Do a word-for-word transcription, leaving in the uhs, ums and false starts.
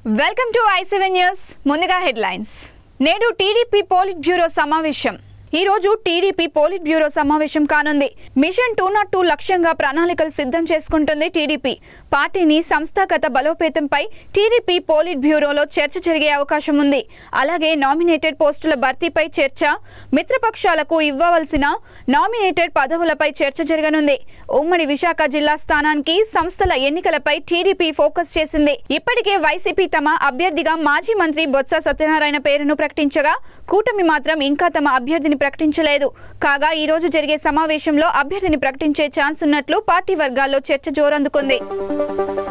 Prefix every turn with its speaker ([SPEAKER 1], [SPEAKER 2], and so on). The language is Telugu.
[SPEAKER 1] Welcome to I seven news. ముందుగా హెడ్లైన్స్. నేడు టీడీపీ పోలిట్ బ్యూరో సమావేశం. ఈ రోజు టీడీపీ పోలిట్ బ్యూరో సమావేశం కానుంది. మిషన్ టూ నాట్ టూ లక్ష్యంగా ప్రణాళికలు సిద్ధం చేసుకుంటుంది టీడీపీ. పార్టీని సంస్థాగత బలోపేతంపై టీడీపీ పోలిట్ బ్యూరోలో చర్చ జరిగే అవకాశం ఉంది. అలాగే నామినేటెడ్ పోస్టుల భర్తీపై చర్చ, మిత్రపక్షాలకు ఇవ్వవలసిన నామినేటెడ్ పదవులపై చర్చ జరగనుంది. ఉమ్మడి విశాఖ జిల్లా స్థానానికి సంస్థల ఎన్నికలపై టీడీపీ ఫోకస్ చేసింది. ఇప్పటికే వైసీపీ తమ అభ్యర్థిగా మాజీ మంత్రి బొత్స సత్యనారాయణ పేరును ప్రకటించగా, కూటమి మాత్రం ఇంకా తమ అభ్యర్థిని ప్రకటించలేదు. కాగా ఈ రోజు జరిగే సమావేశంలో అభ్యర్థిని ప్రకటించే ఛాన్స్ ఉన్నట్లు పార్టీ వర్గాల్లో చర్చ జోరందుకుంది.